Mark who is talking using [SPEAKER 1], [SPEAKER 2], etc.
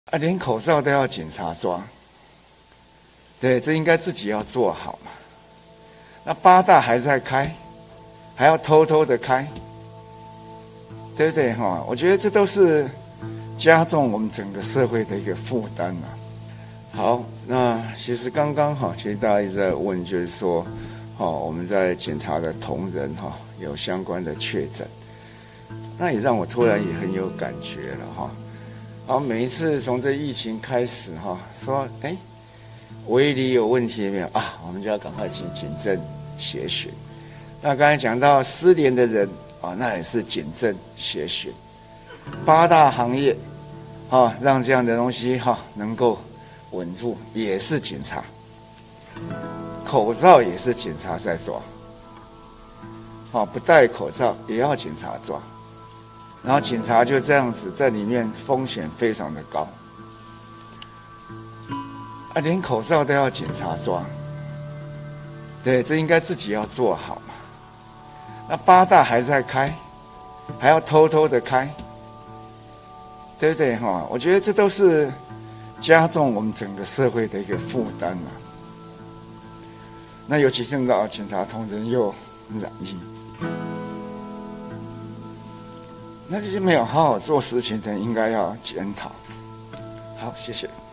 [SPEAKER 1] 啊，连口罩都要警察抓，对，这应该自己要做好嘛。那八大还在开，还要偷偷的开，对不对哈？我觉得这都是加重我们整个社会的一个负担啊。好，那其实刚刚哈，其实大家一直在问，就是说，我们在检查的同仁哈有相关的确诊，那也让我突然也很有感觉了哈。然后每一次从这疫情开始哈，说围篱有问题没有啊？我们就要赶快去警政协询。那刚才讲到失联的人啊，那也是警政协询。八大行业啊，让这样的东西能够稳住，也是警察。口罩也是警察在抓，不戴口罩也要警察抓。然后警察就这样子在里面，风险非常的高。啊，连口罩都要警察抓，对，这应该自己要做好嘛。那八大还在开，还要偷偷的开，对不对哈？我觉得这都是加重我们整个社会的一个负担嘛。那尤其现在警察同仁又染疫，那这些没有好好做事情的人应该要检讨。好，谢谢。